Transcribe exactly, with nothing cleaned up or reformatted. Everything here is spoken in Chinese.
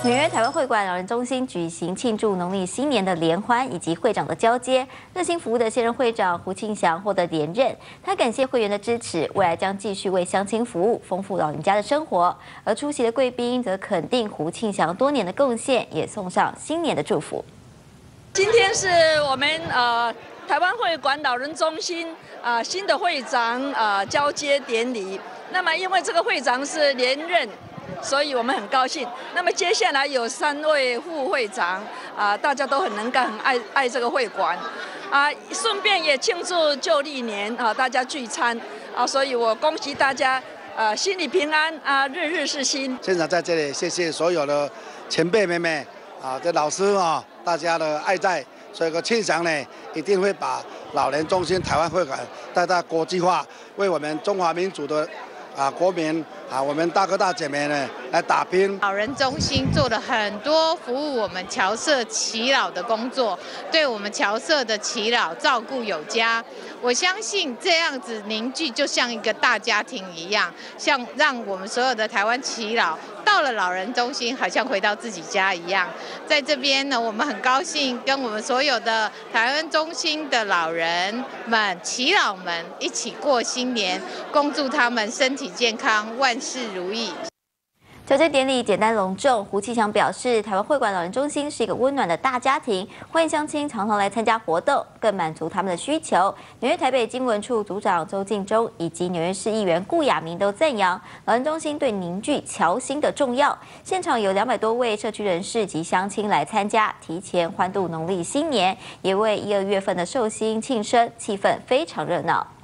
纽约台湾会馆老人中心举行庆祝农历新年的联欢以及会长的交接。热心服务的现任会长胡庆祥获得连任，他感谢会员的支持，未来将继续为乡亲服务，丰富老人家的生活。而出席的贵宾则肯定胡庆祥多年的贡献，也送上新年的祝福。 今天是我们呃台湾会馆老人中心啊、呃、新的会长啊、呃、交接典礼。那么因为这个会长是连任，所以我们很高兴。那么接下来有三位副会长啊、呃，大家都很能干，很爱爱这个会馆啊、呃，顺便也庆祝旧历年啊、呃，大家聚餐啊、呃，所以我恭喜大家呃心里平安啊、呃，日日是新。 现场在这里，谢谢所有的前辈妹妹啊，这老师啊，大家的爱戴。所以个庆祥呢，一定会把老年中心台湾会馆带到国际化，为我们中华民族的啊国民啊，我们大哥大姐妹呢来打拼。 老人中心做了很多服务我们侨社耆老的工作，对我们侨社的耆老照顾有加。我相信这样子凝聚就像一个大家庭一样，像让我们所有的台湾耆老到了老人中心，好像回到自己家一样。在这边呢，我们很高兴跟我们所有的台湾中心的老人们、耆老们一起过新年，恭祝他们身体健康，万事如意。 交接典礼简单隆重，胡庆祥表示，台湾会馆老人中心是一个温暖的大家庭，欢迎乡亲常常来参加活动，更满足他们的需求。纽约台北经文处组长周敬忠以及纽约市议员顾雅明都赞扬老人中心对凝聚侨心的重要。现场有两百多位社区人士及乡亲来参加，提前欢度农历新年，也为一二月份的寿星庆生，气氛非常热闹。